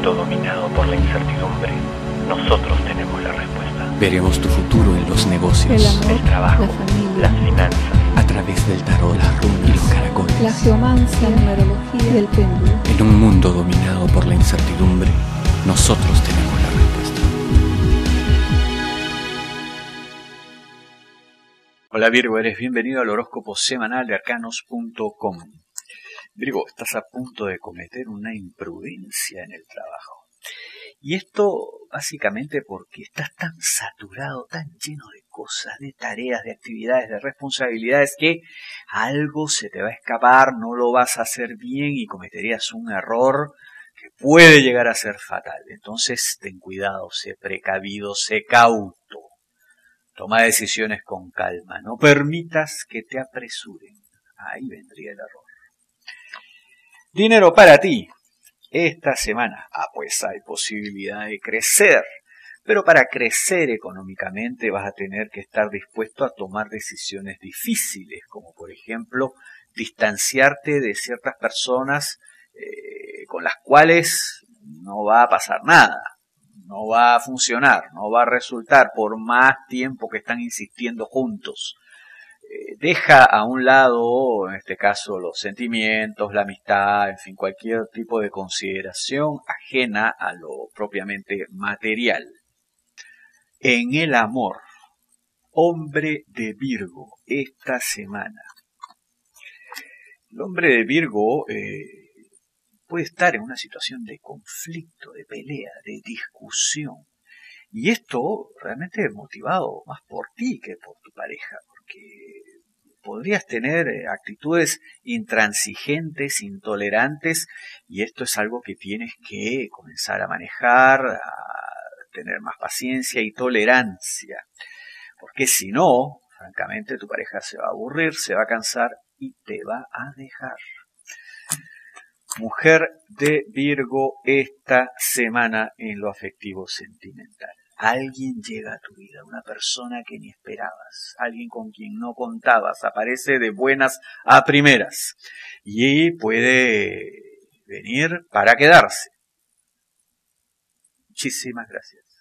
mundo dominado por la incertidumbre, nosotros tenemos la respuesta. Veremos tu futuro en los negocios, el amor, el trabajo, la familia, las finanzas, a través del tarot, las runas y los caracoles. la geomancia, la numerología y el péndulo. En un mundo dominado por la incertidumbre, nosotros tenemos la respuesta. Hola Virgo, eres bienvenido al horóscopo semanal de arcanos.com. Virgo, estás a punto de cometer una imprudencia en el trabajo. Y esto básicamente porque estás tan saturado, tan lleno de cosas, de tareas, de actividades, de responsabilidades, que algo se te va a escapar, no lo vas a hacer bien y cometerías un error que puede llegar a ser fatal. Entonces ten cuidado, sé precavido, sé cauto. Toma decisiones con calma, no permitas que te apresuren. Ahí vendría el error. Dinero para ti. Esta semana, pues hay posibilidad de crecer. Pero para crecer económicamente vas a tener que estar dispuesto a tomar decisiones difíciles, como por ejemplo distanciarte de ciertas personas con las cuales no va a pasar nada. No va a funcionar, no va a resultar por más tiempo que están insistiendo juntos. Deja a un lado, en este caso, los sentimientos, la amistad, en fin, cualquier tipo de consideración ajena a lo propiamente material. En el amor, hombre de Virgo, esta semana. El hombre de Virgo puede estar en una situación de conflicto, de pelea, de discusión. Y esto realmente es motivado más por ti que por tu pareja, porque podrías tener actitudes intransigentes, intolerantes, y esto es algo que tienes que comenzar a manejar, a tener más paciencia y tolerancia. Porque si no, francamente, tu pareja se va a aburrir, se va a cansar y te va a dejar. Mujer de Virgo, esta semana en lo afectivo sentimental. Alguien llega a tu vida, una persona que ni esperabas, alguien con quien no contabas, aparece de buenas a primeras y puede venir para quedarse. Muchísimas gracias.